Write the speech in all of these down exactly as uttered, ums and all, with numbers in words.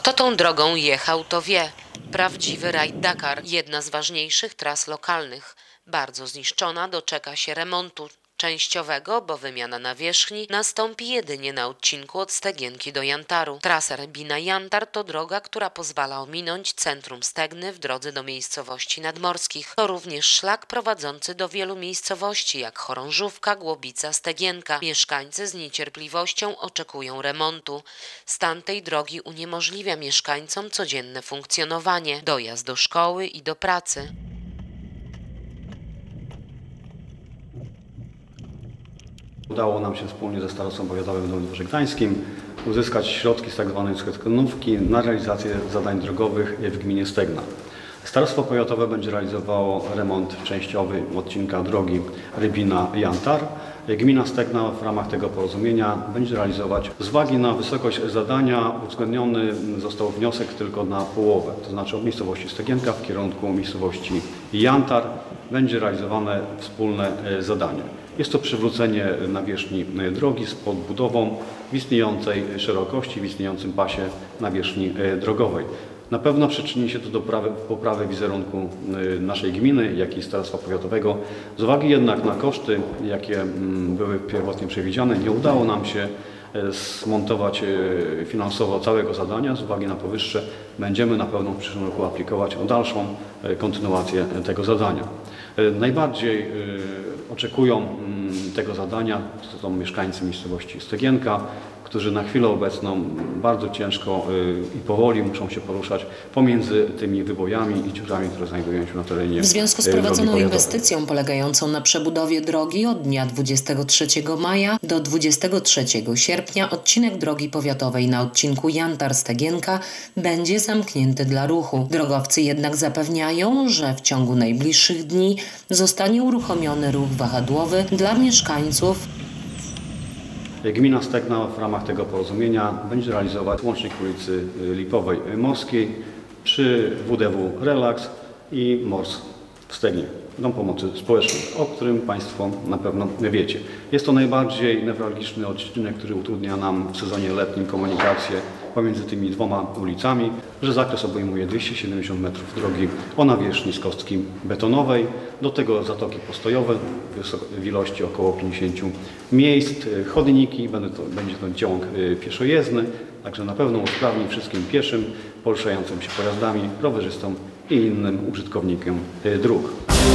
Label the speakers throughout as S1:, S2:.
S1: Kto tą drogą jechał, to wie. Prawdziwy rajd Dakar, jedna z ważniejszych tras lokalnych. Bardzo zniszczona, doczeka się remontu częściowego, bo wymiana nawierzchni nastąpi jedynie na odcinku od Stegienki do Jantaru. Trasa Rybina-Jantar to droga, która pozwala ominąć centrum Stegny w drodze do miejscowości nadmorskich. To również szlak prowadzący do wielu miejscowości jak Chorążówka, Głobica, Stegienka. Mieszkańcy z niecierpliwością oczekują remontu. Stan tej drogi uniemożliwia mieszkańcom codzienne funkcjonowanie, dojazd do szkoły i do pracy.
S2: Udało nam się wspólnie ze Starostwem Powiatowym w Dolnym Dworze Gdańskim uzyskać środki z tzw. składnówki na realizację zadań drogowych w gminie Stegna. Starostwo Powiatowe będzie realizowało remont częściowy odcinka drogi Rybina-Jantar. Gmina Stegna w ramach tego porozumienia będzie realizować. Z uwagi na wysokość zadania uwzględniony został wniosek tylko na połowę, to znaczy od miejscowości Stegienka w kierunku miejscowości Jantar będzie realizowane wspólne zadanie. Jest to przywrócenie nawierzchni drogi z podbudową w istniejącej szerokości, w istniejącym pasie nawierzchni drogowej. Na pewno przyczyni się to do poprawy wizerunku naszej gminy, jak i Starostwa Powiatowego. Z uwagi jednak na koszty, jakie były pierwotnie przewidziane, nie udało nam się zmontować finansowo całego zadania. Z uwagi na powyższe będziemy na pewno w przyszłym roku aplikować o dalszą kontynuację tego zadania. Najbardziej oczekują tego zadania to są mieszkańcy miejscowości Stegienka, którzy na chwilę obecną bardzo ciężko i powoli muszą się poruszać pomiędzy tymi wybojami i dziurami, które znajdują się na terenie.
S1: W związku z prowadzoną inwestycją polegającą na przebudowie drogi od dnia dwudziestego trzeciego maja do dwudziestego trzeciego sierpnia odcinek drogi powiatowej na odcinku Jantar-Stegienka będzie zamknięty dla ruchu. Drogowcy jednak zapewniają, że w ciągu najbliższych dni zostanie uruchomiony ruch wahadłowy dla mieszkańców.
S2: Gmina Stegna w ramach tego porozumienia będzie realizować łącznik ulicy Lipowej Morskiej przy W D W Relax i Mors w Stegnie, Dom Pomocy Społecznej, o którym Państwo na pewno wiecie. Jest to najbardziej newralgiczny odcinek, który utrudnia nam w sezonie letnim komunikację pomiędzy tymi dwoma ulicami, że zakres obejmuje dwieście siedemdziesiąt metrów drogi o nawierzchni z kostki betonowej, do tego zatoki postojowe w ilości około pięćdziesięciu miejsc, chodniki, będzie to ciąg pieszojezdny, także na pewno usprawni wszystkim pieszym, poruszającym się pojazdami, rowerzystom i innym użytkownikom dróg.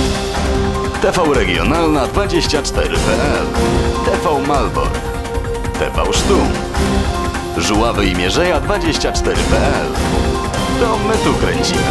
S3: T V Regionalna dwadzieścia cztery kropka p l, T V Malbork, T V Sztum, Żuławy i Mierzeja dwadzieścia cztery kropka p l. To my tu kręcimy.